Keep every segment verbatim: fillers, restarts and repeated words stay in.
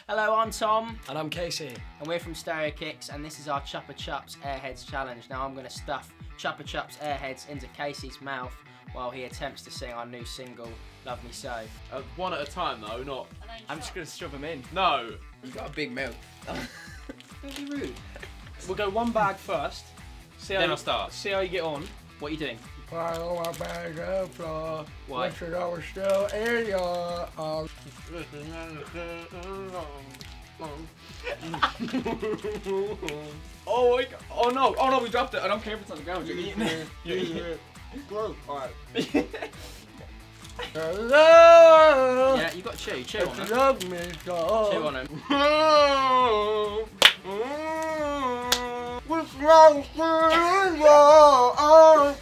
Hello, I'm Tom. And I'm Casey. And we're from Stereo Kicks, and this is our Chupa Chups Airheads Challenge. Now I'm going to stuff Chupa Chups Airheads into Casey's mouth while he attempts to sing our new single, Love Me So. Uh, one at a time though, not... I'm just going to shove them in. No! You've got a big mouth. Don't be rude. We'll go one bag first. See how Then you, I'll start. See how you get on. What are you doing? Pile my bag up, floor. Why? Wish it all was still in your arms. Oh, my God. Oh no! Oh no! We dropped it. I don't care if it's on the ground. You're eating it. You're eating it. Close. Alright. Yeah, you got to chew. Chew on If you them. love me, so. Chew on them. What's wrong with your arms?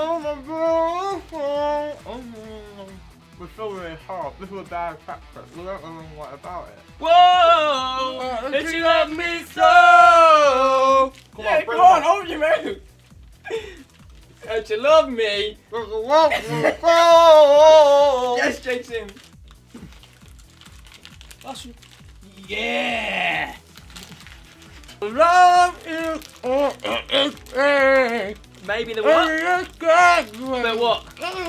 We're so really hard. This is a bad practice. We don't know what about it. Whoa! If If you you love love me me so. so. Yeah, come on, open your mouth. If you love me. Yes, Jason. That's yeah. Love you. Maybe the what? The what?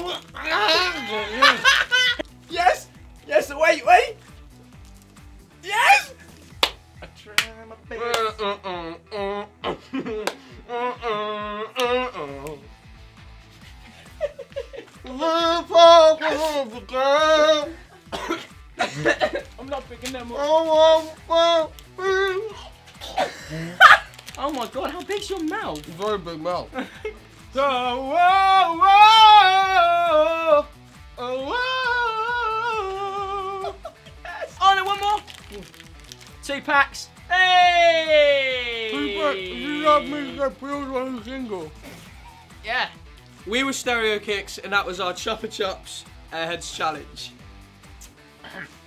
Yes. Yes. Wait. Wait. Yes. I try my best. I'm not picking them up. Oh my god, how big's your mouth? Very big mouth. So, whoa, whoa, oh, whoa. Oh no, one more! Two packs. Hey! You love me, that feels like a single. Yeah. We were Stereo Kicks, and that was our Chupa Chups Airheads Challenge.